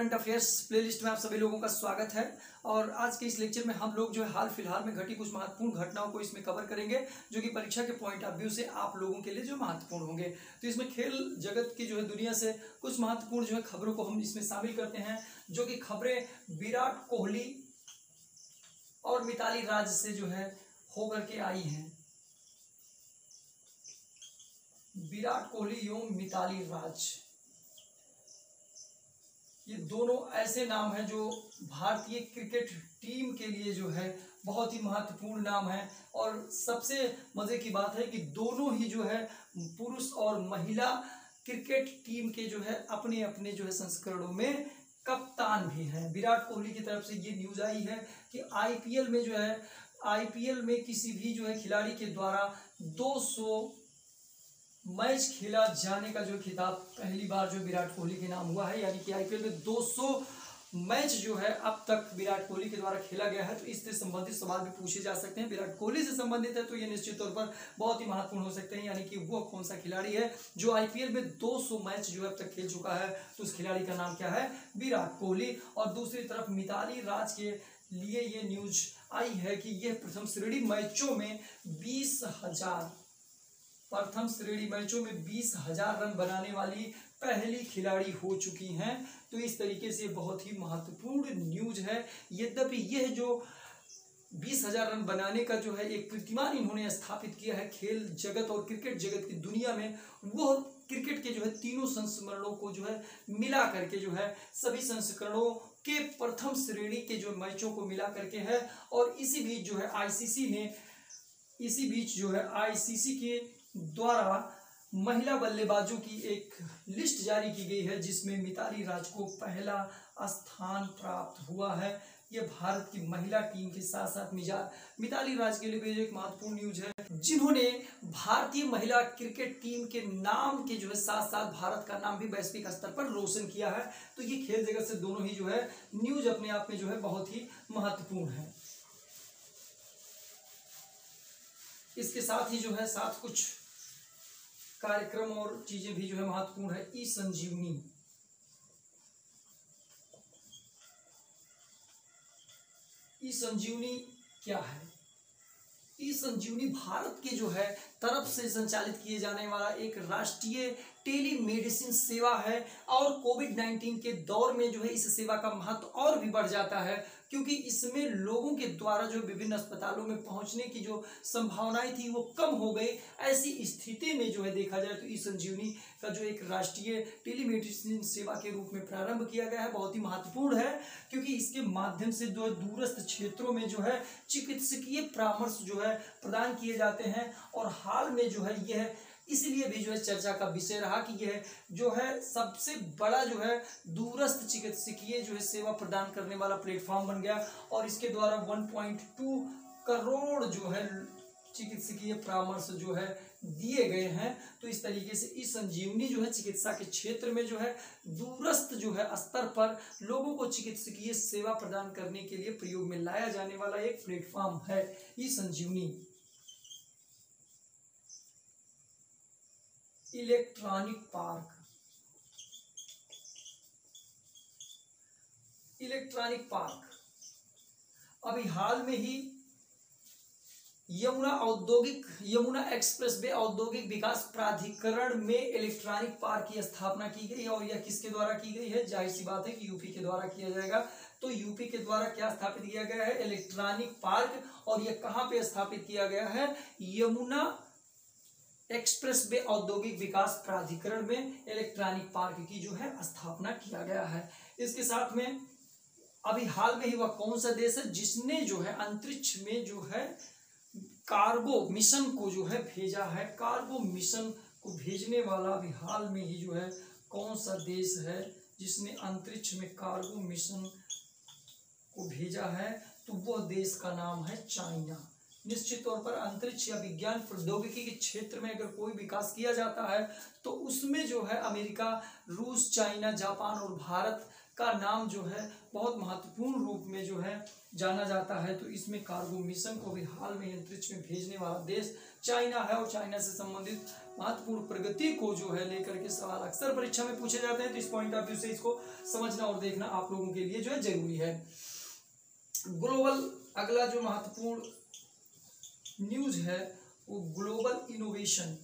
Current affairs playlist में आप सभी लोगों का स्वागत है। और आज के इस लेक्चर में हम लोग जो है हाल फिलहाल में घटी कुछ महत्वपूर्ण घटनाओं को इसमें कवर करेंगे, जो कि परीक्षा के पॉइंट ऑफ व्यू से आप लोगों के लिए जो महत्वपूर्ण होंगे। तो इसमें खेल जगत की जो है दुनिया से कुछ महत्वपूर्ण जो है खबरों को हम इसमें शामिल करते हैं, जो कि खबरें विराट कोहली और मिताली राज से जो है होकर के आई हैं। विराट कोहली एवं मिताली राज, ये दोनों ऐसे नाम हैं जो भारतीय क्रिकेट टीम के लिए जो है बहुत ही महत्वपूर्ण नाम है। और सबसे मजे की बात है कि दोनों ही जो है पुरुष और महिला क्रिकेट टीम के जो है अपने अपने जो है संस्करणों में कप्तान भी हैं। विराट कोहली की तरफ से ये न्यूज आई है कि आईपीएल में किसी भी जो है खिलाड़ी के द्वारा 200 मैच खेला जाने का जो खिताब पहली बार जो विराट कोहली के नाम हुआ है। यानी कि आईपीएल में 200 मैच जो है अब तक विराट कोहली के द्वारा खेला गया है। तो इससे संबंधित सवाल भी पूछे जा सकते हैं। विराट कोहली से संबंधित है तो ये निश्चित तौर पर बहुत ही महत्वपूर्ण हो सकते हैं। यानी कि वो कौन सा खिलाड़ी है जो आईपीएल में 200 मैच जो है अब तक खेल चुका है, तो उस खिलाड़ी का नाम क्या है? विराट कोहली। और दूसरी तरफ मिताली राज के लिए ये न्यूज आई है कि यह प्रथम श्रेणी मैचों में 20,000 रन बनाने वाली पहली खिलाड़ी हो चुकी हैं। तो इस तरीके से बहुत ही महत्वपूर्ण न्यूज है। यद्यपि यह जो 20,000 रन बनाने का जो है एक कीर्तिमान इन्होंने स्थापित किया है खेल जगत और क्रिकेट जगत की दुनिया में, वो क्रिकेट के जो है तीनों संस्करणों को जो है मिला करके जो है सभी संस्करणों के प्रथम श्रेणी के जो मैचों को मिला करके है। और इसी बीच जो है आईसीसी के द्वारा महिला बल्लेबाजों की एक लिस्ट जारी की गई है, जिसमें मिताली राज को पहला स्थान प्राप्त हुआ है। ये भारत की महिला टीम के साथ साथ मिताली राज के लिए भी एक महत्वपूर्ण न्यूज है, जिन्होंने भारतीय महिला क्रिकेट टीम के नाम के जो है साथ साथ भारत का नाम भी वैश्विक स्तर पर रोशन किया है। तो ये खेल जगत से दोनों ही जो है न्यूज अपने आप में जो है बहुत ही महत्वपूर्ण है। इसके साथ ही जो है साथ कुछ कार्यक्रम और चीजें भी जो है महत्वपूर्ण है। ई संजीवनी क्या है? ई संजीवनी भारत के जो है तरफ से संचालित किए जाने वाला एक राष्ट्रीय टेलीमेडिसिन सेवा है। और कोविड-19 के दौर में जो है इस सेवा का महत्व और भी बढ़ जाता है, क्योंकि इसमें लोगों के द्वारा जो विभिन्न अस्पतालों में पहुंचने की जो संभावनाएं थी वो कम हो गई। ऐसी स्थिति में जो है देखा जाए तो ई संजीवनी का जो एक राष्ट्रीय टेलीमेडिसिन सेवा के रूप में प्रारंभ किया गया है, बहुत ही महत्वपूर्ण है, क्योंकि इसके माध्यम से जो दूरस्थ क्षेत्रों में जो है चिकित्सकीय परामर्श जो है प्रदान किए जाते हैं। और हाल में जो है यह इसलिए भी जो है चर्चा का विषय रहा कि यह जो है सबसे बड़ा जो है दूरस्थ चिकित्सकीय जो है सेवा प्रदान करने वाला प्लेटफॉर्म बन गया। और इसके द्वारा 1.2 करोड़ जो है चिकित्सकीय परामर्श जो है दिए गए हैं। तो इस तरीके से ई संजीवनी जो है चिकित्सा के क्षेत्र में जो है दूरस्थ जो है स्तर पर लोगों को चिकित्सकीय सेवा प्रदान करने के लिए प्रयोग में लाया जाने वाला एक प्लेटफॉर्म है ई संजीवनी। इलेक्ट्रॉनिक पार्क अभी हाल में ही यमुना एक्सप्रेसवे औद्योगिक विकास प्राधिकरण में इलेक्ट्रॉनिक पार्क की स्थापना की गई है। और यह किसके द्वारा की गई है? जाहिर सी बात है कि यूपी के द्वारा किया जाएगा। तो यूपी के द्वारा क्या स्थापित किया गया है? Electronic park. और यह कहां पे स्थापित किया गया है? यमुना एक्सप्रेसवे औद्योगिक विकास प्राधिकरण में इलेक्ट्रॉनिक पार्क की जो है स्थापना किया गया है। इसके साथ में अभी हाल में ही वह कौन सा देश है जिसने जो है अंतरिक्ष में जो है कार्गो मिशन को जो है भेजा है? कार्गो मिशन को भेजने वाला अभी हाल में ही जो है कौन सा देश है जिसने अंतरिक्ष में कार्गो मिशन को भेजा है? तो वह देश का नाम है चाइना। निश्चित तौर पर अंतरिक्ष या विज्ञान प्रौद्योगिकी के क्षेत्र में अगर कोई विकास किया जाता है तो उसमें जो है अमेरिका, रूस, चाइना, जापान और भारत का नाम जो है बहुत महत्वपूर्ण रूप में जो है जाना जाता है। तो इसमें कार्गो मिशन को भी हाल में अंतरिक्ष में भेजने वाला देश चाइना है और चाइना से संबंधित महत्वपूर्ण प्रगति को जो है लेकर के सवाल अक्सर परीक्षा में पूछे जाते हैं। तो इस पॉइंट ऑफ व्यू से इसको समझना और देखना आप लोगों के लिए जो है जरूरी है। ग्लोबल अगला जो महत्वपूर्ण न्यूज है वो ग्लोबल इनोवेशन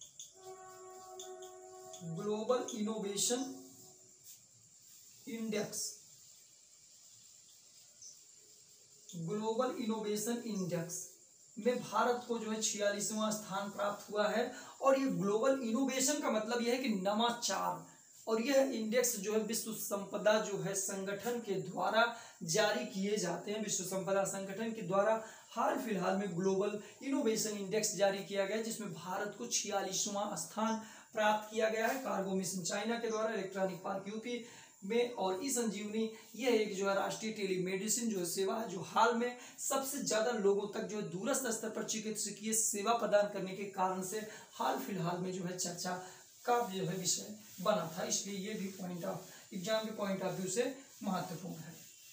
इंडेक्स में भारत को जो है 46वां स्थान प्राप्त हुआ है। और ये ग्लोबल इनोवेशन का मतलब यह है कि नवाचार, और यह इंडेक्स जो है विश्व संपदा जो है संगठन के द्वारा जारी किए जाते हैं। विश्व संपदा संगठन के द्वारा हाल फिलहाल में ग्लोबल इनोवेशन इंडेक्स जारी किया गया, जिसमें भारत को 46वां स्थान प्राप्त किया गया है। कार्गो मिशन चाइना के द्वारा, इलेक्ट्रॉनिक पार्क यूपी में, और ई संजीवनी यह एक जो है राष्ट्रीय टेलीमेडिसिन जो सेवा है जो हाल में सबसे ज्यादा लोगों तक जो है दूरस्थ स्तर पर चिकित्सकीय सेवा प्रदान करने के कारण से हाल फिलहाल में जो है चर्चा का जो है विषय बना था। इसलिए ये भी पॉइंट ऑफ एग्जाम के पॉइंट ऑफ व्यू से महत्वपूर्ण है।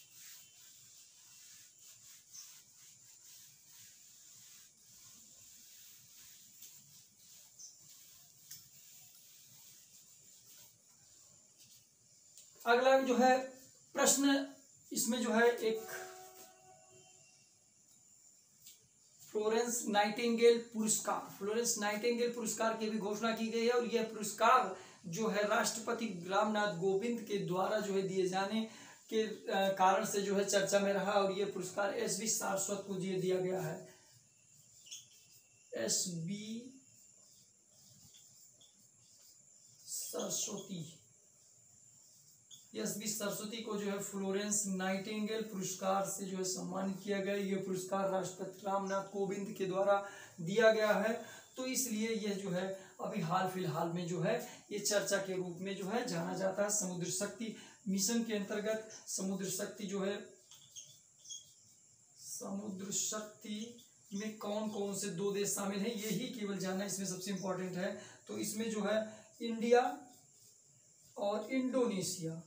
अगला जो है प्रश्न, इसमें जो है एक फ्लोरेंस नाइटिंगेल पुरस्कार की भी घोषणा की गई है। और यह पुरस्कार जो है राष्ट्रपति रामनाथ कोविंद के द्वारा जो है दिए जाने के कारण से जो है चर्चा में रहा। और यह पुरस्कार एस.बी. सारस्वत को दिया गया है। एस.बी. सरस्वती को जो है फ्लोरेंस नाइटिंगेल पुरस्कार से जो है सम्मानित किया गया। यह पुरस्कार राष्ट्रपति रामनाथ कोविंद के द्वारा दिया गया है। तो इसलिए यह जो है अभी हाल फिलहाल में जो है ये चर्चा के रूप में जो है जाना जाता है। समुद्र शक्ति मिशन के अंतर्गत समुद्र शक्ति में कौन कौन से 2 देश शामिल हैं, यही केवल जानना इसमें सबसे इंपॉर्टेंट है। तो इसमें जो है इंडिया और इंडोनेशिया,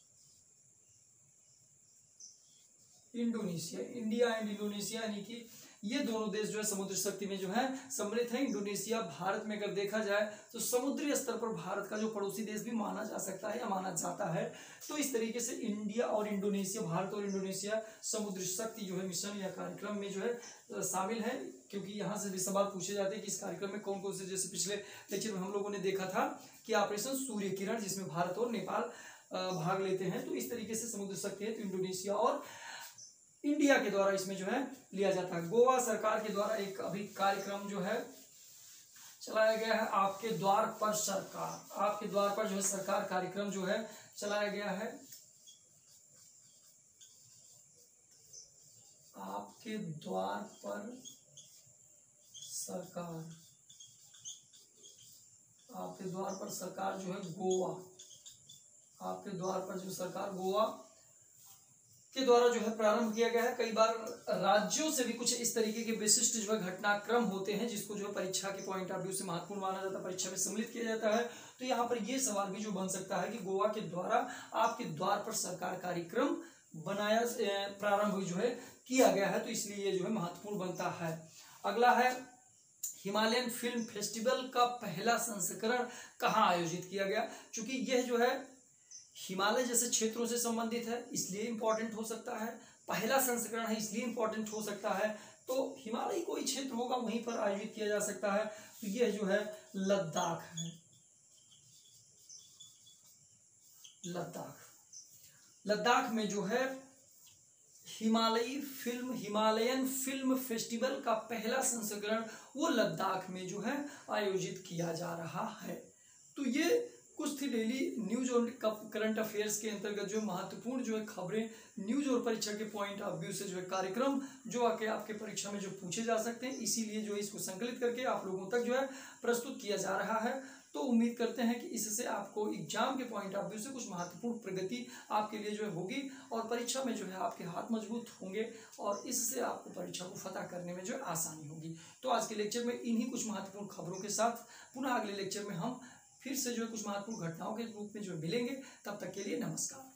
इंडिया एंड इंडोनेशिया, यानी कि ये दोनों देश जो है समुद्र शक्ति में जो है सम्मिलित है। इंडोनेशिया भारत में अगर देखा जाए तो समुद्री स्तर पर भारत का जो पड़ोसी देश भी माना जा सकता है या माना जाता है। तो इस तरीके से इंडिया और इंडोनेशिया, भारत और इंडोनेशिया समुद्र शक्ति जो है मिशन या कार्यक्रम में जो है शामिल है। क्योंकि यहाँ से भी सवाल पूछे जाते हैं कि इस कार्यक्रम में कौन कौन से, जैसे पिछले लेक्चर में हम लोगों ने देखा था कि ऑपरेशन सूर्य किरण, जिसमें भारत और नेपाल भाग लेते हैं। तो इस तरीके से समुद्र शक्ति है तो इंडोनेशिया और इंडिया के द्वारा इसमें जो है लिया जाता है। गोवा सरकार के द्वारा एक अभी कार्यक्रम जो है चलाया गया है, आपके द्वार पर जो है सरकार कार्यक्रम जो है चलाया गया है। आपके द्वार पर सरकार जो है गोवा, आपके द्वार पर जो सरकार गोवा के द्वारा जो है प्रारंभ किया गया है। कई बार राज्यों से भी कुछ इस तरीके के विशिष्ट जो है घटनाक्रम होते हैं जिसको जो है परीक्षा के पॉइंट ऑफ व्यू से महत्वपूर्ण माना जाता है, परीक्षा में सम्मिलित किया जाता है। तो यहाँ पर ये सवाल भी जो बन सकता है कि गोवा के द्वारा आपके द्वार पर सरकार कार्यक्रम प्रारंभ जो है किया गया है, तो इसलिए ये जो है महत्वपूर्ण बनता है। अगला है हिमालयन फिल्म फेस्टिवल का पहला संस्करण कहाँ आयोजित किया गया। चूंकि यह जो है हिमालय जैसे क्षेत्रों से संबंधित है इसलिए इंपॉर्टेंट हो सकता है, पहला संस्करण है इसलिए इंपॉर्टेंट हो सकता है। तो हिमालय कोई क्षेत्र होगा वहीं पर आयोजित किया जा सकता है। तो यह जो है लद्दाख है। लद्दाख में जो है हिमालयन फिल्म फेस्टिवल का पहला संस्करण वो लद्दाख में जो है आयोजित किया जा रहा है। तो ये कुछ थी डेली न्यूज और करंट अफेयर्स के अंतर्गत जो महत्वपूर्ण जो है खबरें, न्यूज और परीक्षा के पॉइंट ऑफ व्यू से जो है कार्यक्रम जो आके आपके परीक्षा में जो पूछे जा सकते हैं, इसीलिए जो है इसको संकलित करके आप लोगों तक जो है प्रस्तुत किया जा रहा है। तो उम्मीद करते हैं कि इससे आपको एग्जाम के पॉइंट ऑफ व्यू से कुछ महत्वपूर्ण प्रगति आपके लिए जो है होगी और परीक्षा में जो है आपके हाथ मजबूत होंगे और इससे आपको परीक्षा को फतह करने में जो है आसानी होगी। तो आज के लेक्चर में इन्हीं कुछ महत्वपूर्ण खबरों के साथ पुनः अगले लेक्चर में हम फिर से जो है कुछ महत्वपूर्ण घटनाओं के रूप में जो मिलेंगे। तब तक के लिए नमस्कार।